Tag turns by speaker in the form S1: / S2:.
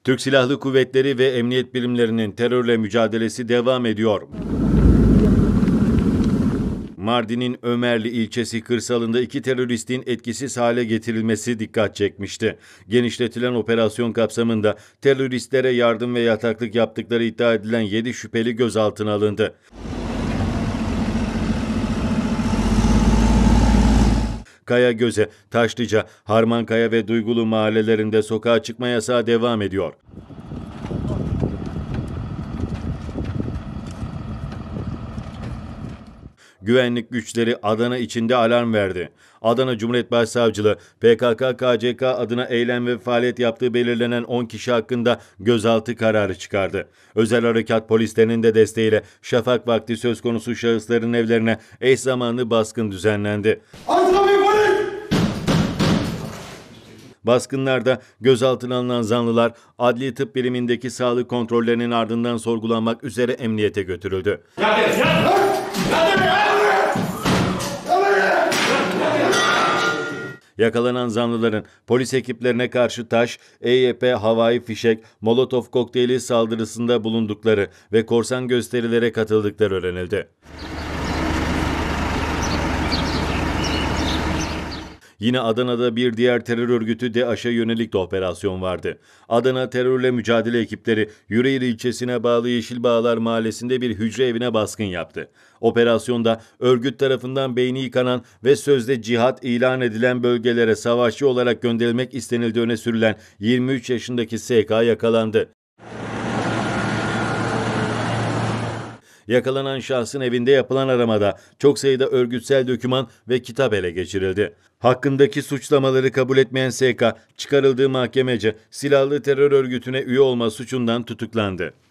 S1: Türk Silahlı Kuvvetleri ve emniyet birimlerinin terörle mücadelesi devam ediyor. Mardin'in Ömerli ilçesi kırsalında 2 teröristin etkisiz hale getirilmesi dikkat çekmişti. Genişletilen operasyon kapsamında teröristlere yardım ve yataklık yaptıkları iddia edilen 7 şüpheli gözaltına alındı. Kayagöze, Taşlıca, Harmankaya ve Duygulu mahallelerinde sokağa çıkma yasağı devam ediyor. Güvenlik güçleri Adana içinde alarm verdi. Adana Cumhuriyet Başsavcılığı, PKK-KCK adına eylem ve faaliyet yaptığı belirlenen 10 kişi hakkında gözaltı kararı çıkardı. Özel harekat polislerinin de desteğiyle şafak vakti söz konusu şahısların evlerine eş zamanlı baskın düzenlendi. Baskınlarda gözaltına alınan zanlılar adli tıp birimindeki sağlık kontrollerinin ardından sorgulanmak üzere emniyete götürüldü. Yakalanan zanlıların polis ekiplerine karşı taş, EYP, havai fişek, Molotov kokteyli saldırısında bulundukları ve korsan gösterilere katıldıkları öğrenildi. Yine Adana'da bir diğer terör örgütü DAEŞ'e yönelik de operasyon vardı. Adana Terörle Mücadele ekipleri Yüreğir ilçesine bağlı Yeşilbağlar mahallesinde bir hücre evine baskın yaptı. Operasyonda örgüt tarafından beyni yıkanan ve sözde cihat ilan edilen bölgelere savaşçı olarak gönderilmek istenildiği öne sürülen 23 yaşındaki SK yakalandı. Yakalanan şahsın evinde yapılan aramada çok sayıda örgütsel doküman ve kitap ele geçirildi. Hakkındaki suçlamaları kabul etmeyen SK, çıkarıldığı mahkemece silahlı terör örgütüne üye olma suçundan tutuklandı.